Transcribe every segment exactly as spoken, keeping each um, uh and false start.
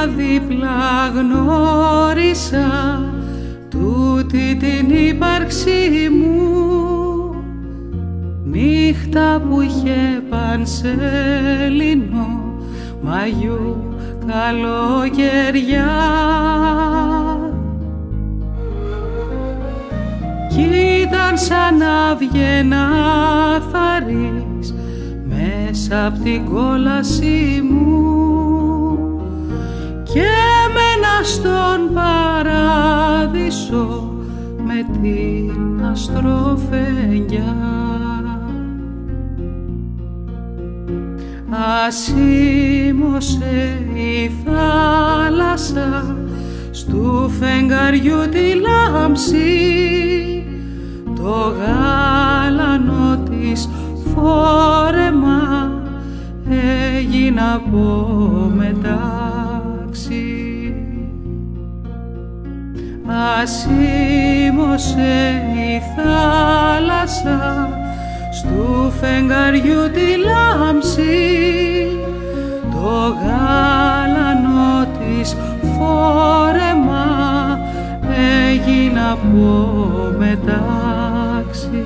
δίπλα γνώρισα τούτη την ύπαρξή μου, νύχτα που είχε πανσέλινο μαγιού καλοκαιριά. Κι ήταν σαν να βγαίνα θαρής μέσα απ' την κόλαση μου και έμενα στον παράδεισο με την αστροφενιά. Ασήμωσε η θάλασσα στου φεγγαριού τη λάμψη, το γάλανο της φόρεμα έγινα από μετάξι. Ασήμωσε η θάλασσα στου φεγγαριού τη λάμψη, το γάλανο της φόρεμα έγινα από μετάξι.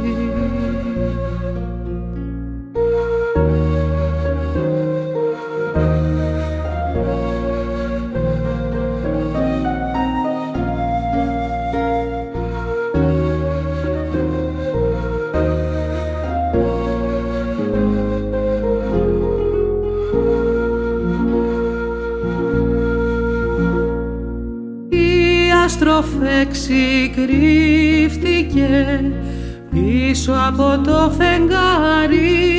Αστροφέξη κρύφτηκε πίσω από το φεγγάρι,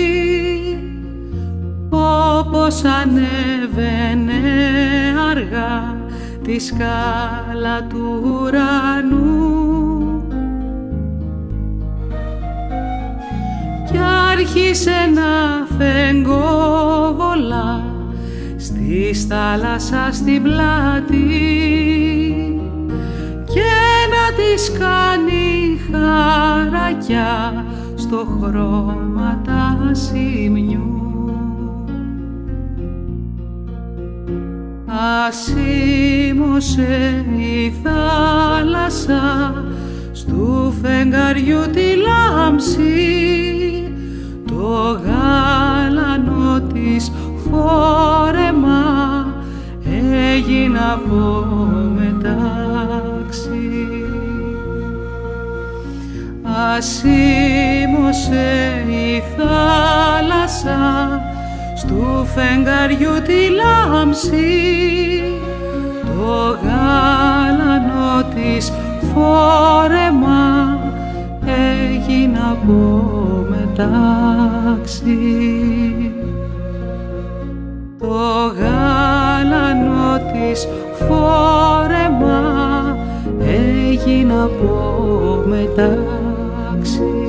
όπως ανέβαινε αργά τη σκάλα του ουρανού κι άρχισε να φεγγοβολά στη θάλασσα στην πλάτη και να της κάνει χαρακιά στο χρώμα τασιμιού. Ασήμωσε η θάλασσα στου φεγγαριού τη λάμψη, το γάλανο της φόρεμα έγινα από μετάξι. Ασήμωσε η θάλασσα στου φεγγαριού τη λάμψη, το γάλανο της φόρεμα έγινα από μετάξι. Το γάλανο της φόρεμα έγινα από μετάξι.